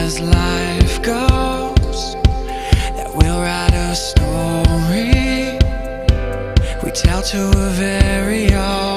as life goes, that we'll write a story we tell to a very own.